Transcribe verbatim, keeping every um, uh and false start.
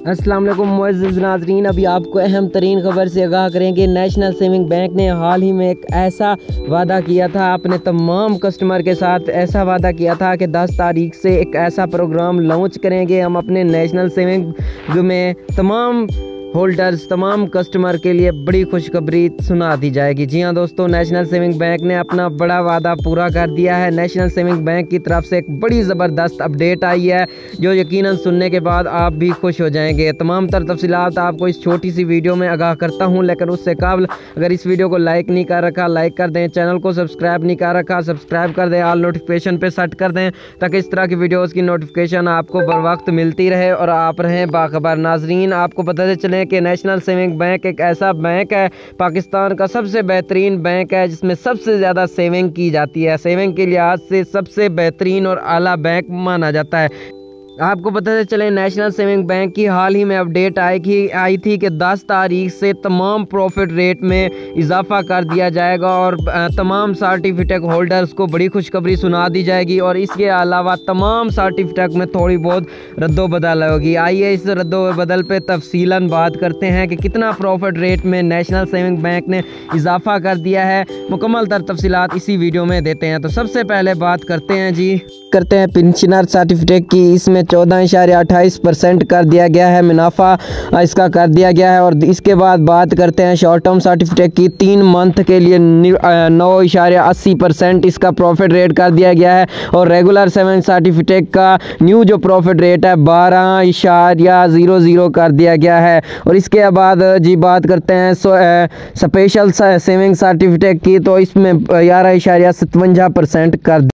अस्सलाम वालेकुम मुअज़्ज़िज़ नाज़रीन, अभी आपको अहम तरीन खबर से आगाह करेंगे। नेशनल सेविंग बैंक ने हाल ही में एक ऐसा वादा किया था अपने तमाम कस्टमर के साथ। ऐसा वादा किया था कि दस तारीख से एक ऐसा प्रोग्राम लॉन्च करेंगे हम अपने नेशनल सेविंग में। तमाम होल्डर्स, तमाम कस्टमर के लिए बड़ी खुशखबरी सुना दी जाएगी। जी हाँ दोस्तों, नेशनल सेविंग बैंक ने अपना बड़ा वादा पूरा कर दिया है। नेशनल सेविंग बैंक की तरफ से एक बड़ी ज़बरदस्त अपडेट आई है जो यकीनन सुनने के बाद आप भी खुश हो जाएंगे। तमाम तर तफसीलात आपको इस छोटी सी वीडियो में आगाह करता हूँ, लेकिन उससे कबल अगर इस वीडियो को लाइक नहीं कर रखा लाइक कर दें, चैनल को सब्सक्राइब नहीं कर रखा सब्सक्राइब कर दें, ऑल नोटिफिकेशन पर सेट कर दें ताकि इस तरह की वीडियोज़ की नोटिफिकेशन आपको बर वक्त मिलती रहे और आप रहें बाखबर। नाजरीन, आपको पता चले कि नेशनल सेविंग बैंक एक ऐसा बैंक है, पाकिस्तान का सबसे बेहतरीन बैंक है जिसमें सबसे ज़्यादा सेविंग की जाती है। सेविंग के लिहाज से सबसे बेहतरीन और आला बैंक माना जाता है। आपको पता चले नेशनल सेविंग बैंक की हाल ही में अपडेट आई कि आई थी कि दस तारीख से तमाम प्रॉफिट रेट में इजाफा कर दिया जाएगा और तमाम सर्टिफिकेट होल्डर्स को बड़ी खुशखबरी सुना दी जाएगी और इसके अलावा तमाम सर्टिफिकेट में थोड़ी बहुत रद्दोबदल होगी। आइए इस रद्दोबदल पे तफसीलन बात करते हैं कि कितना प्रॉफिट रेट में नेशनल सेविंग बैंक ने इजाफा कर दिया है। मुकम्मल तर तफसीलात इसी वीडियो में देते हैं। तो सबसे पहले बात करते हैं जी करते हैं पेंशनर सर्टिफिकेट की। इसमें चौदह इशारे अट्ठाईस परसेंट कर दिया गया है, मुनाफा इसका कर दिया गया है। और इसके बाद बात करते हैं शॉर्ट टर्म सर्टिफिकेट की। तीन मंथ के लिए नौ इशारे अस्सी परसेंट इसका प्रॉफिट रेट कर दिया गया है। और रेगुलर सेवन सर्टिफिकेट का न्यू जो प्रॉफिट रेट है बारह इशारिया ज़ीरो ज़ीरो कर दिया गया है। और इसके बाद जी बात करते हैं स्पेशल सेविंग सर्टिफिकेट की, तो इसमें ग्यारह इशारिया सतवंजा परसेंट कर